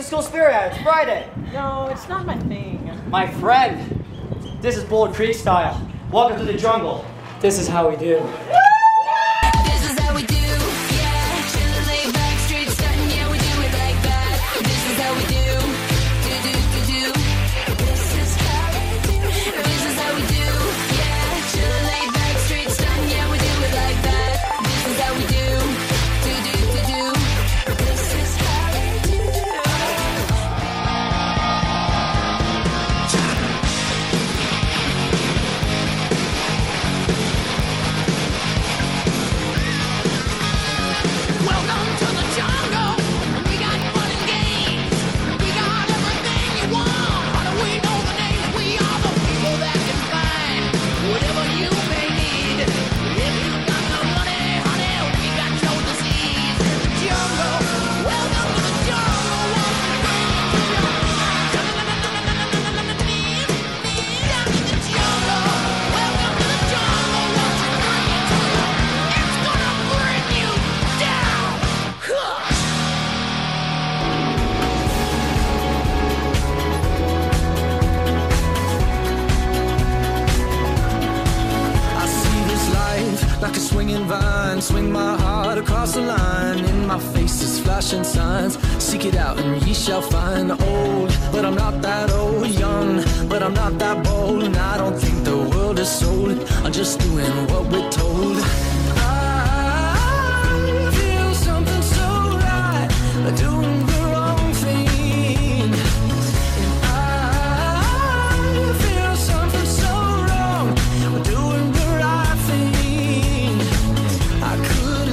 school spirit. It's Friday. No, it's not my thing. My friend, this is Boulder Creek style. Welcome to the jungle. This is how we do. This is how we do, yeah. Chillin', laid back, straight stuntin', yeah, we do it like that. This is how we do, do. This is how we do. This is how we do, yeah. Chillin', laid back, straight stuntin', yeah, we do it like that. This is how we do, do. This is how we do. Welcome to the jungle. We got fun and games. We got everything you want. How do we know the names? We are the people that can find whatever you may need. If you got no money, honey, we got your disease. In the jungle. Welcome to the jungle. Down in the jungle. Welcome to the jungle. It's gonna bring you down. I see this life like a swinging vine. Swing my heart across the line. In my face is flashing signs. Seek it out and ye shall find. Old, but I'm not that old. Young, but I'm not that bold. And I don't think the world is sold. I'm just doing what we're told. I feel something so right, doing the wrong thing. And I feel something so wrong, doing the right thing. I could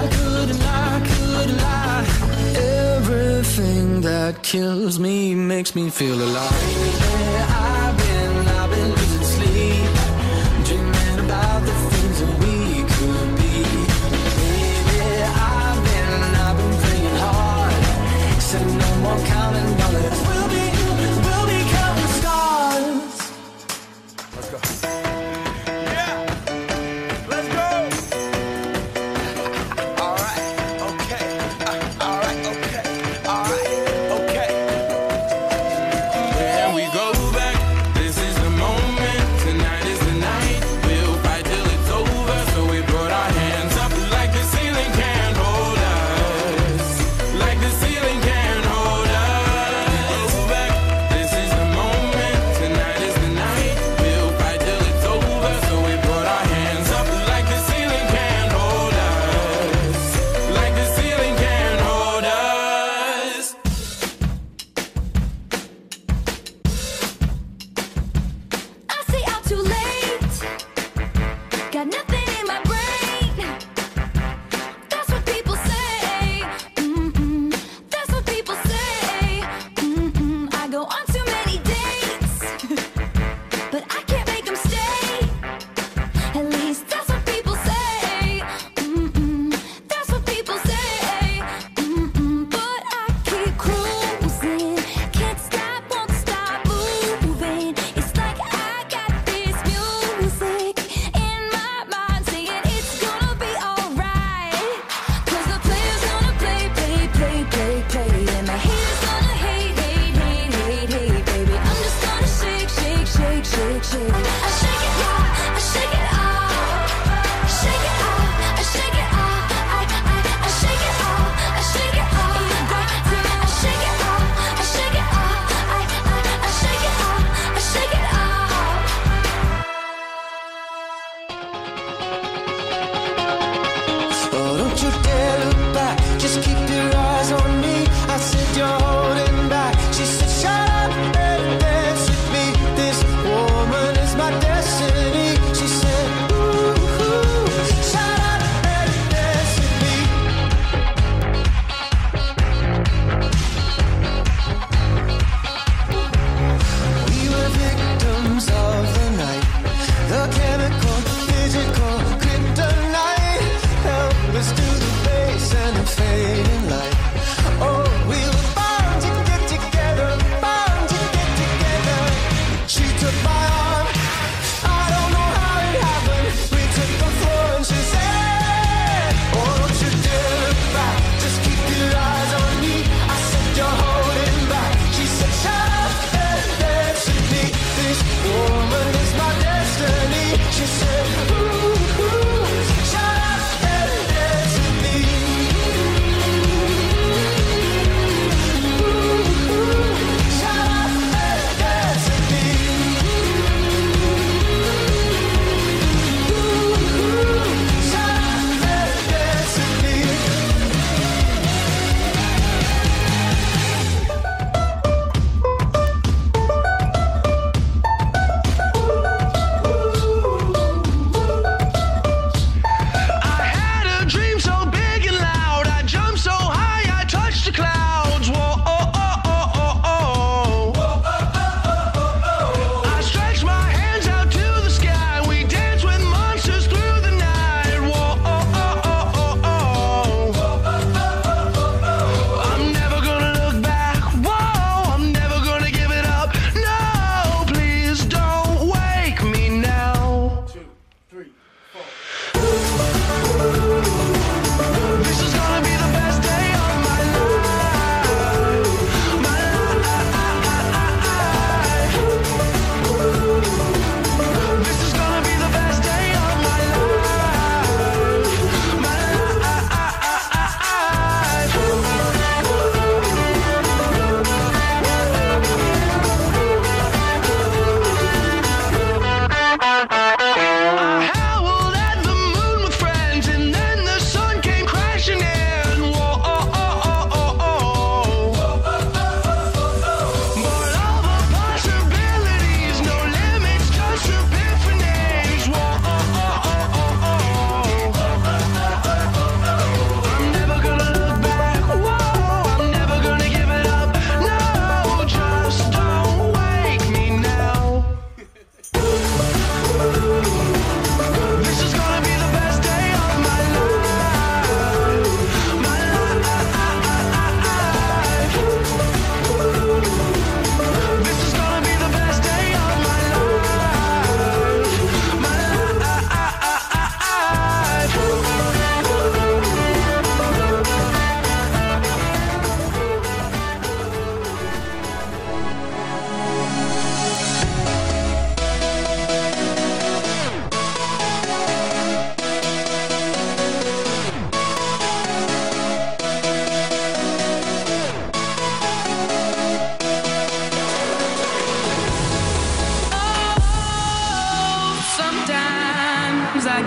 lie. Everything that kills me makes me feel alive. I've been losing sleep, dreaming about the things that we could be. Baby, I've been praying hard. Said no more counting dollars. We'll be counting stars. Let's go. Yeah. Let's go. All right. Okay. All right. Okay. All right. Okay. Here we go.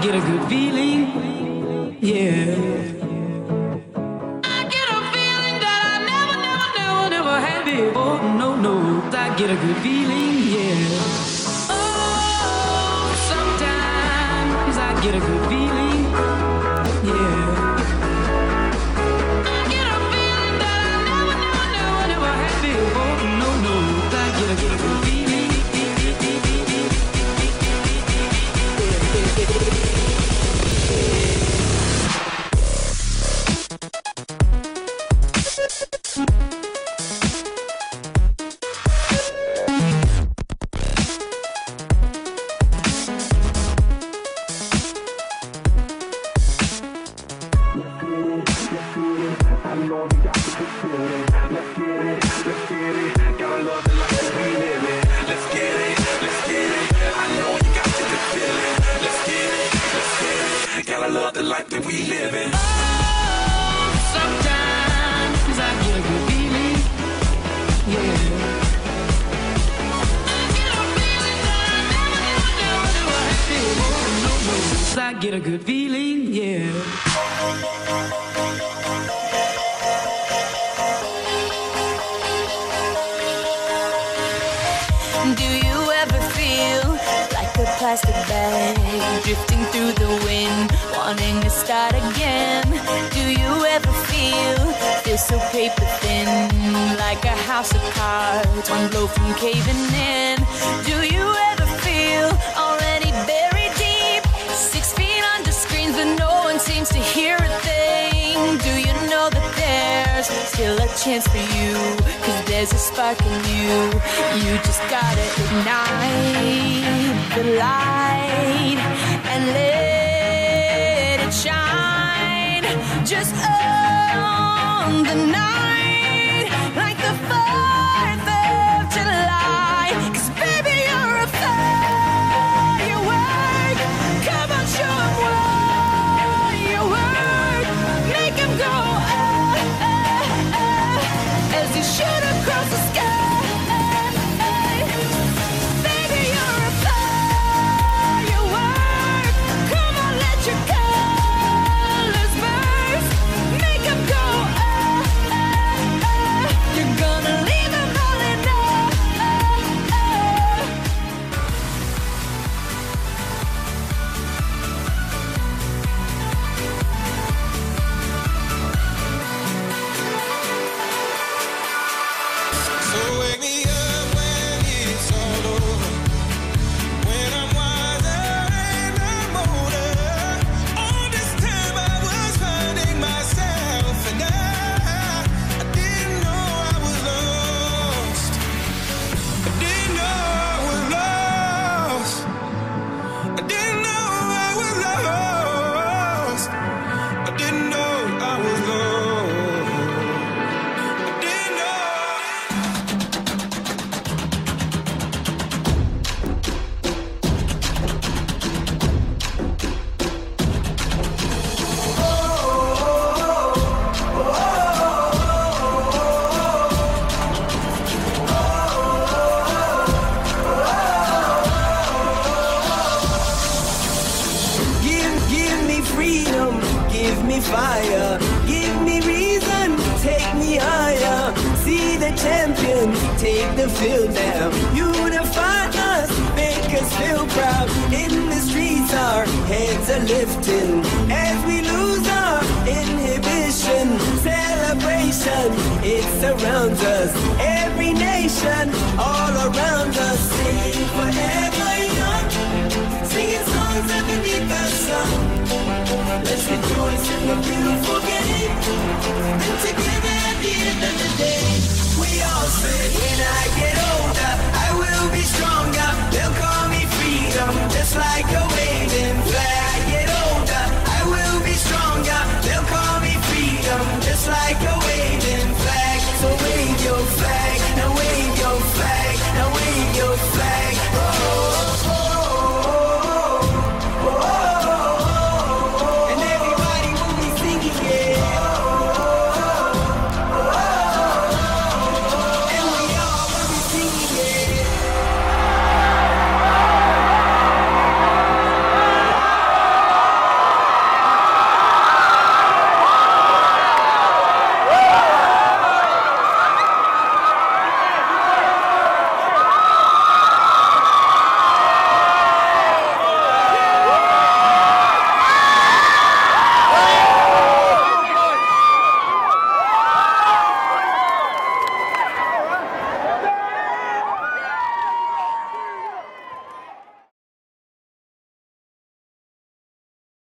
get a good feeling, yeah. I get a feeling that I never had before. No, I get a good feeling, yeah. Oh, sometimes I get a good feeling, yeah. I get a feeling that I never had before. No, I get a good feeling. I get a good feeling, yeah. Do you ever feel like a plastic bag drifting through the wind, wanting to start again? Do you ever feel so paper thin, like a house of cards, one blow from caving in? Do you ever feel already buried deep, 6 feet under screens, but no one seems to hear a thing? Do you know that there's still a chance for you? 'Cause there's a spark in you. You just gotta ignite the light and let it shine. Just on the night, like the 4th of July. 'Cause baby, you're a firework. Come on, show 'em what you work. Make 'em go as you shoot across the sky. Baby, you're a firework. Come on, let your colors burst. Make 'em go you're gonna leave 'em all in So wake me up when it's all over, when I'm wiser and I'm older. All this time I was finding myself, and I didn't know I was lost. I didn't know I was lost. I didn't know I was lost. I didn't know I was lost. I didn't know. Give me freedom, give me fire, give me reason, take me higher. See the champions, take the field now. Unify us, make us feel proud. In the streets our heads are lifting as we lose our inhibition. Celebration, it surrounds us. Every nation, all around us. Sing forever young, singing songs underneath the sun. Let's rejoice in the beautiful game. And together at the end of the day, we all say, when I get older.